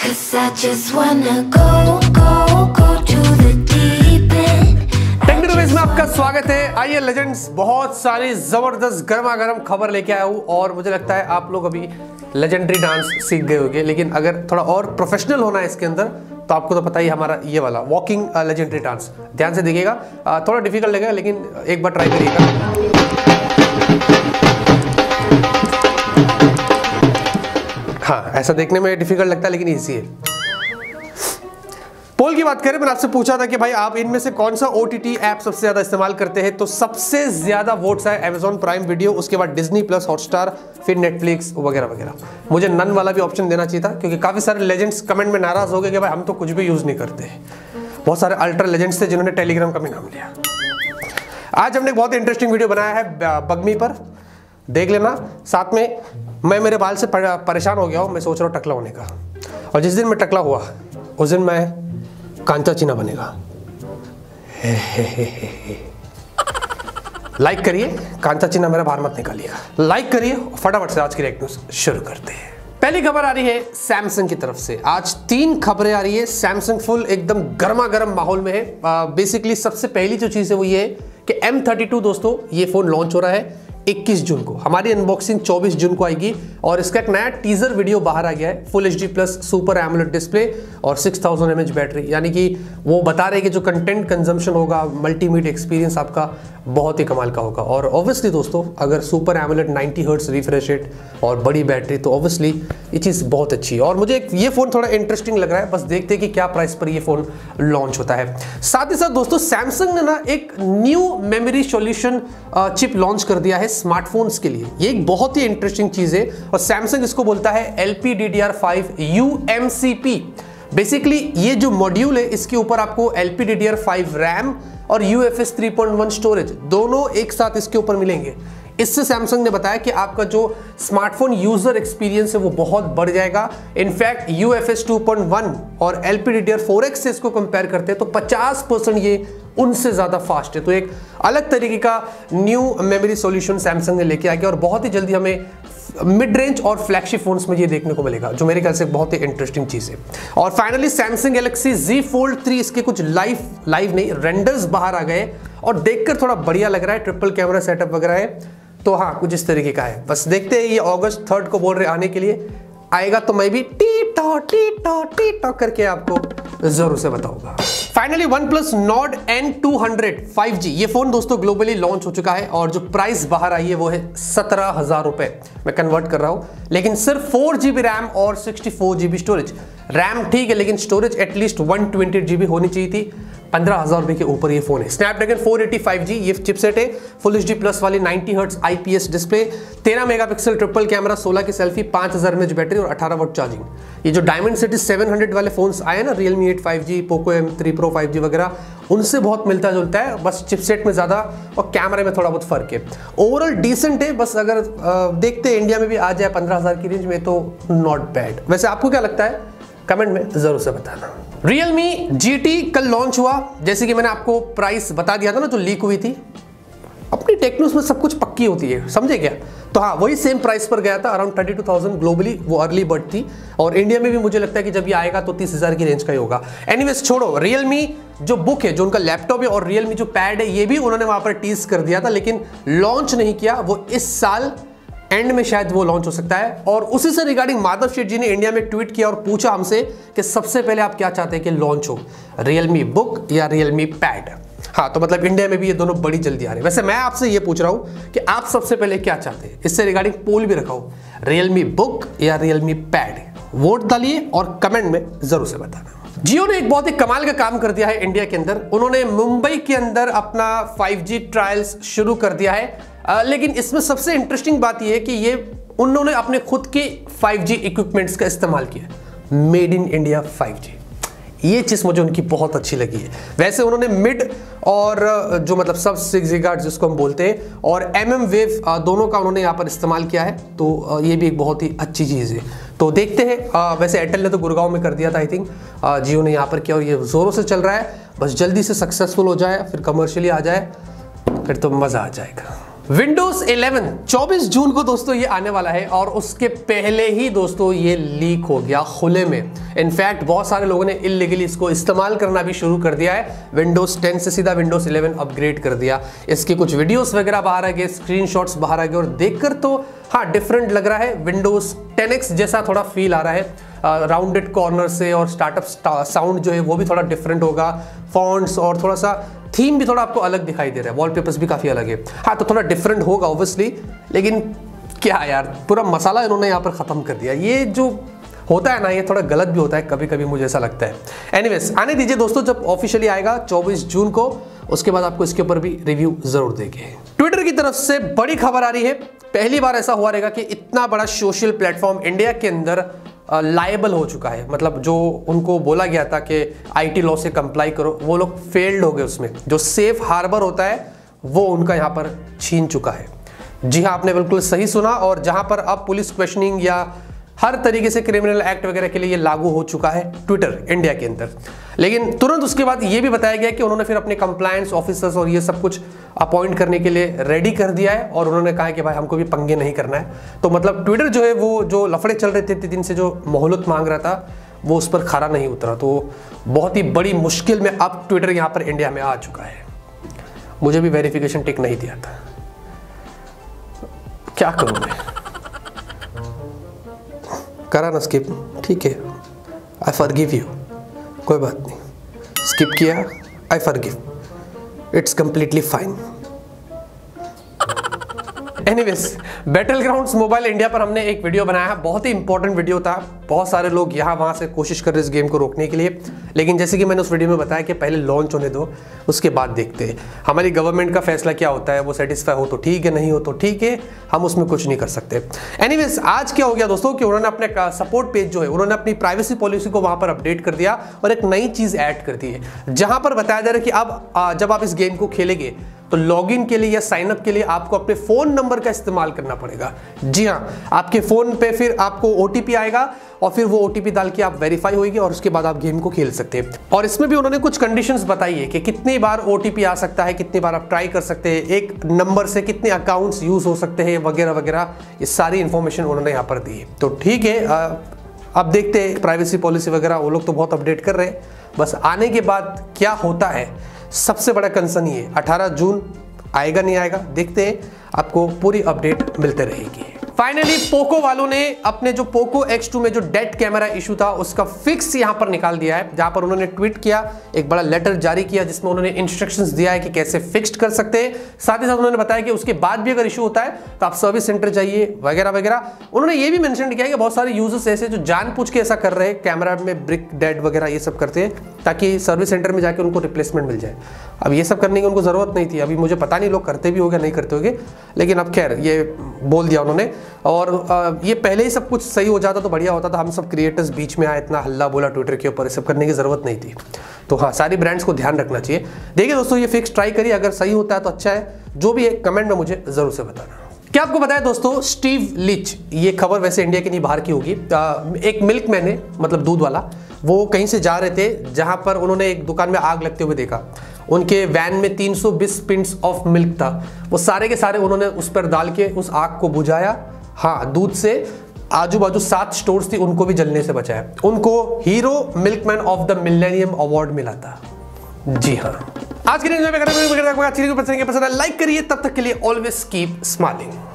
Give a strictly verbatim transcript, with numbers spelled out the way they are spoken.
'Cause I just wanna go, go, go to the deep end. Technical में आपका स्वागत है। आइए लेजेंड्स, बहुत सारी जबरदस्त गर्मा गर्म खबर लेके आया हूँ और मुझे लगता है आप लोग अभी लेजेंडरी डांस सीख गए होंगे, लेकिन अगर थोड़ा और प्रोफेशनल होना है इसके अंदर तो आपको तो पता ही हमारा ये वाला वॉकिंग लेजेंडरी डांस ध्यान से देखिएगा। थोड़ा डिफिकल्ट लगेगा लेकिन एक बार ट्राई करिएगा। हाँ, ऐसा देखने में डिफिकल्ट लगता है लेकिन इजी है। पोल की बात करें, मैंने आपसे पूछा था कि भाई आप इनमें से कौन सा ओटीटी ऐप सबसे ज्यादा इस्तेमाल करते हैं, तो सबसे ज्यादा वोट्स आए अमेजॉन प्राइम वीडियो, उसके बाद डिज्नी प्लस हॉटस्टार, फिर नेटफ्लिक्स वगैरह वगैरह। मुझे नन वाला भी ऑप्शन देना चाहिए था क्योंकि काफी सारे लेजेंड्स कमेंट में नाराज हो गए कि भाई हम तो कुछ भी यूज नहीं करते। बहुत सारे अल्ट्रा लेजेंड्स थे जिन्होंने टेलीग्राम का भी नाम लिया। आज हमने एक बहुत इंटरेस्टिंग वीडियो बनाया है बगमी पर, देख लेना। साथ में मैं मेरे बाल से परेशान हो गया हूँ, मैं सोच रहा हूँ टकला होने का, और जिस दिन मैं टकला हुआ उस दिन मैं कांचा चीना बनेगा। लाइक करिए, कांचा चीना मेरा बाहर मत निकालिएगा। लाइक करिए, फटाफट से आज की रिएक्ट न्यूज़ शुरू करते हैं। पहली खबर आ रही है सैमसंग की तरफ से। आज तीन खबरें आ रही है। सैमसंग फुल एकदम गर्मा गर्म माहौल में है। बेसिकली सबसे पहली जो चीज है वो ये है कि एम थर्टी टू दोस्तों ये फोन लॉन्च हो रहा है इक्कीस जून को। हमारी अनबॉक्सिंग चौबीस जून को आएगी और इसका एक नया टीजर वीडियो बाहर आ गया है। Full H D plus super AMOLED display और six thousand M H battery, यानी कि वो बता रहे कि जो कंटेंट कंजम्पशन होगा, मल्टीमीडिया एक्सपीरियंस आपका बहुत ही कमाल का होगा। और ऑब्वियसली दोस्तों अगर super AMOLED ninety hertz refresh rate और बड़ी बैटरी तो ऑब्वियसली ये चीज़ बहुत अच्छी है। और मुझे ये फोन थोड़ा इंटरेस्टिंग लग रहा है, बस देखते हैं कि क्या प्राइस पर ये फोन लॉन्च होता है। साथ ही साथ दोस्तों सैमसंग ने ना एक new memory solution chip launch कर दिया है स्मार्टफोन्स के लिए। ये एक बहुत ही इंटरेस्टिंग चीज है और सैमसंग इसको बोलता है L P D D R five U M C P. Basically ये जो मॉड्यूल है इसके ऊपर आपको L P D D R five RAM और U F S three point one storage दोनों एक साथ इसके ऊपर मिलेंगे। इससे सैमसंग ने बताया कि आपका जो स्मार्टफोन यूजर एक्सपीरियंस है वो बहुत बढ़ जाएगा। In fact U F S two point one और L P D D R four X से इसको कंपेयर करते हैं तो पचास परसेंट ये उनसे ज्यादा फास्ट है। तो एक अलग तरीके का न्यू मेमोरी सॉल्यूशन सैमसंग ने लेके आ गया और बहुत ही जल्दी हमें मिड रेंज और फ्लैगशिप फोन्स में ये देखने को मिलेगा, जो मेरे ख्याल से बहुत ही इंटरेस्टिंग चीज है। और finally Samsung Galaxy Z Fold three, इसके कुछ लाइव लाइव नहीं रेंडर्स बाहर आ गए और देखकर थोड़ा बढ़िया लग रहा है। ट्रिपल कैमरा सेटअप वगैरह है, तो हाँ कुछ इस तरीके का है। बस देखते हैं, ये अगस्त थर्ड को बोल रहे आने के लिए, आएगा तो मैं भी टी टॉ टी टॉ टी टॉ करके आपको जरूर से बताऊंगा। Finally OnePlus Nord N two hundred five G ये फोन दोस्तों ग्लोबली लॉन्च हो चुका है और जो प्राइस बाहर आई है वो है सत्रह हजार रुपए। मैं कन्वर्ट कर रहा हूं, लेकिन सिर्फ फोर जीबी रैम और sixty four GB storage. RAM ठीक है लेकिन storage at least one twenty GB होनी चाहिए थी। पंद्रह हजार रुपए के ऊपर ये फोन है। Snapdragon four eighty five G ये चिपसेट है। फुल एच डी प्लस वाली ninety hertz I P S display, तेरह मेगापिक्सल ट्रिपल कैमरा, सोलह की सेल्फी, पांच हजार एम एच बैटरी और अठारह वोल्ट चार्जिंग। ये जो डायमंड सिटी सेवन हंड्रेड वाले फोन्स आए ना, Realme eight five G, Poco M three Pro five G वगैरह, उनसे बहुत मिलता जुलता है, बस चिपसेट में ज्यादा और कैमरे में थोड़ा बहुत फर्क है। ओवरऑल डिसेंट है, बस अगर आ, देखते हैं इंडिया में भी आ जाए पंद्रह हजार की रेंज में तो नॉट बैड। वैसे आपको क्या लगता है कमेंट में जरूर से बताना। Realme जी टी कल लॉन्च हुआ, जैसे कि मैंने आपको प्राइस बता दिया था ना जो लीक हुई थी। अपनी टेक न्यूज़ में सब कुछ पक्की होती है, समझे क्या? तो हाँ वही सेम प्राइस पर गया था, around thirty two thousand globally, वो अर्ली बर्ड थी। और इंडिया में भी मुझे लगता है कि जब ये आएगा तो तीस हजार की रेंज का ही होगा। एनीवेज छोड़ो, Realme जो बुक है, जो उनका लैपटॉप है, और Realme जो पैड है, ये भी उन्होंने वहां पर टीज कर दिया था लेकिन लॉन्च नहीं किया। वो इस साल एंड में शायद वो लॉन्च हो सकता है। और उसी से रिगार्डिंग माधव शेठ जी ने इंडिया में ट्वीट किया और पूछा हमसे कि सबसे पहले आप क्या चाहते हैं कि लॉन्च हो, Realme बुक या Realme पैड? हाँ, तो मतलब इंडिया में भी ये दोनों बड़ी जल्दी आ रहे हैं। वैसे मैं आपसे ये पूछ रहा हूं कि आप सबसे पहले क्या चाहते हैं, इससे रिगार्डिंग पोल भी रखा हो, Realme बुक या Realme पैड? वोट डालिए और कमेंट में जरूर से बताना। जियो ने एक बहुत ही कमाल का काम कर दिया है इंडिया के अंदर। उन्होंने मुंबई के अंदर अपना फाइव जी ट्रायल्स शुरू कर दिया है। आ, लेकिन इसमें सबसे इंटरेस्टिंग बात यह है कि ये उन्होंने अपने खुद के फाइव जी इक्विपमेंट्स का इस्तेमाल किया। Made in India five G, ये चीज मुझे उनकी बहुत अच्छी लगी है। वैसे उन्होंने मिड और जो मतलब सब सिक्स गीगाहर्ट्ज जिसको हम बोलते हैं और एम एम वेव दोनों का उन्होंने यहाँ पर इस्तेमाल किया है, तो ये भी एक बहुत ही अच्छी चीज़ है। तो देखते हैं। वैसे एयरटेल ने तो गुड़गांव में कर दिया था आई थिंक, जियो ने यहाँ पर किया और ये जोरों से चल रहा है। बस जल्दी से सक्सेसफुल हो जाए, फिर कमर्शियली आ जाए, फिर तो मज़ा आ जाएगा। विंडोज इलेवन चौबीस जून को दोस्तों ये आने वाला है और उसके पहले ही दोस्तों ये लीक हो गया खुले में। इनफैक्ट बहुत सारे लोगों ने इल्लीगली इसको इस्तेमाल करना भी शुरू कर दिया है। विंडोज टेन से सीधा विंडोज इलेवन अपग्रेड कर दिया। इसके कुछ वीडियोस वगैरह बाहर आ गए, स्क्रीनशॉट्स बाहर आ गए और देखकर तो हाँ डिफरेंट लग रहा है। विंडोज टेन एक्स जैसा थोड़ा फील आ रहा है, राउंडेड कॉर्नर से, और स्टार्टअप साउंड जो है वो भी थोड़ा डिफरेंट होगा। फॉन्ट्स और थोड़ा सा थीम भी थोड़ा आपको अलग दिखाई दे रहा है। वॉलपेपर्स भी काफ़ी अलग है। हाँ तो थोड़ा डिफरेंट होगा ऑब्वियसली, लेकिन क्या यार पूरा मसाला इन्होंने यहाँ पर ख़त्म कर दिया। ये जो होता है ना ये थोड़ा गलत भी होता है कभी कभी, मुझे ऐसा लगता है। एनीवेज आने दीजिए दोस्तों, जब ऑफिशियली आएगा चौबीस जून को, उसके बाद आपको इसके ऊपर भी रिव्यू जरूर देंगे। ट्विटर की तरफ से बड़ी खबर आ रही है। पहली बार ऐसा हुआ रहेगा कि इतना बड़ा सोशल प्लेटफॉर्म इंडिया के अंदर लायबल हो चुका है। मतलब जो उनको बोला गया था कि आईटी लॉ से कंप्लाई करो, वो लोग फेल्ड हो गए उसमें। जो सेफ हार्बर होता है वो उनका यहाँ पर छीन चुका है। जी हाँ, आपने बिल्कुल सही सुना। और जहाँ पर अब पुलिस क्वेश्चनिंग या हर तरीके से क्रिमिनल एक्ट वगैरह के लिए ये लागू हो चुका है ट्विटर इंडिया के अंदर। लेकिन तुरंत उसके बाद ये भी बताया गया कि उन्होंने फिर अपने कंप्लायंस ऑफिसर्स और ये सब कुछ अपॉइंट करने के लिए रेडी कर दिया है और उन्होंने कहा कि भाई हमको भी पंगे नहीं करना है। तो मतलब ट्विटर जो है वो जो लफड़े चल रहे थे इतने दिन से, जो मोहलत मांग रहा था, वो उस पर खरा नहीं उतरा। तो बहुत ही बड़ी मुश्किल में अब ट्विटर यहाँ पर इंडिया में आ चुका है। मुझे भी वेरिफिकेशन टिक नहीं दिया था, क्या करूँ मैं, करा ना स्किप, ठीक है, आई फॉरगिव यू, कोई बात नहीं, स्किप किया, I forgive, it's completely fine. Anyways, Battlegrounds Mobile India पर हमने एक वीडियो बनाया है। बहुत ही इंपॉर्टेंट वीडियो था। बहुत सारे लोग यहाँ वहाँ से कोशिश कर रहे इस गेम को रोकने के लिए, लेकिन जैसे कि मैंने उस वीडियो में बताया कि पहले लॉन्च होने दो, उसके बाद देखते हैं हमारी गवर्नमेंट का फैसला क्या होता है। वो सेटिस्फाई हो तो ठीक है, नहीं हो तो ठीक है, हम उसमें कुछ नहीं कर सकते। एनीवेज, आज क्या हो गया दोस्तों कि उन्होंने अपने सपोर्ट पेज जो है, उन्होंने अपनी प्राइवेसी पॉलिसी को वहाँ पर अपडेट कर दिया और एक नई चीज़ ऐड कर दी है, जहाँ पर बताया जा रहा है कि अब जब आप इस गेम को खेलेंगे तो लॉगिन के लिए या साइन अप के लिए आपको अपने फोन नंबर का इस्तेमाल करना पड़ेगा। जी हाँ, आपके फोन पे फिर आपको ओटीपी आएगा और फिर वो ओटीपी डाल के आप वेरीफाई होगी और उसके बाद आप गेम को खेल सकते हैं। और इसमें भी उन्होंने कुछ कंडीशंस बताई है कि कितनी बार ओटीपी आ सकता है, कितनी बार आप ट्राई कर सकते हैं, एक नंबर से कितने अकाउंट्स यूज हो सकते हैं वगैरह वगैरह, ये सारी इंफॉर्मेशन उन्होंने यहाँ पर दी है। तो ठीक है, अब देखते हैं प्राइवेसी पॉलिसी वगैरह वो लोग तो बहुत अपडेट कर रहे हैं, बस आने के बाद क्या होता है। सबसे बड़ा कंसर्न ये अठारह जून आएगा नहीं आएगा, देखते हैं, आपको पूरी अपडेट मिलते रहेगी। फाइनली पोको वालों ने अपने जो पोको एक्स टू में जो डेड कैमरा इशू था उसका फिक्स यहां पर निकाल दिया है, जहां पर उन्होंने ट्वीट किया, एक बड़ा लेटर जारी किया जिसमें उन्होंने इंस्ट्रक्शंस दिया है कि कैसे फिक्स्ड कर सकते हैं। साथ ही साथ उन्होंने बताया कि उसके बाद भी अगर इशू होता है तो आप सर्विस सेंटर जाइए वगैरह वगैरह। उन्होंने ये भी मेंशन किया कि बहुत सारे यूजर्स ऐसे जो जानबूझ के ऐसा कर रहे हैं, कैमरा में ब्रिक डेड वगैरह ये सब करते हैं ताकि सर्विस सेंटर में जाके उनको रिप्लेसमेंट मिल जाए। अब ये सब करने की उनको जरूरत नहीं थी। अभी मुझे पता नहीं लोग करते भी होंगे नहीं करते होंगे, लेकिन अब खैर ये बोल दिया उन्होंने। और ये पहले ही सब कुछ सही हो जाता तो बढ़िया होता था। हम सब क्रिएटर्स बीच में आए, इतना हल्ला बोला ट्विटर के ऊपर, ये सब करने की जरूरत नहीं थी। तो हाँ, सारी ब्रांड्स को ध्यान रखना चाहिए। देखिए दोस्तों, ये फिक्स ट्राई करिए, अगर सही होता है तो अच्छा है, जो भी है कमेंट में मुझे जरूर से बताना। क्या आपको बताया दोस्तों, स्टीव लिच, ये खबर वैसे इंडिया की नहीं बाहर की होगी, एक मिल्क मैन है, मतलब दूध वाला, वो कहीं से जा रहे थे जहां पर उन्होंने एक दुकान में आग लगते हुए देखा। उनके वैन में तीन सौ बीस पिंट्स ऑफ मिल्क था, वो सारे के सारे उन्होंने उस पर डाल के उस आग को बुझाया। हाँ, दूध से आजू बाजू सात स्टोर्स थी, उनको भी जलने से बचाया। उनको hero milkman of the millennium award मिला था। जी हाँ, आज के दिन में लाइक करिए, तब तक के लिए ऑलवेज कीप स्माइलिंग।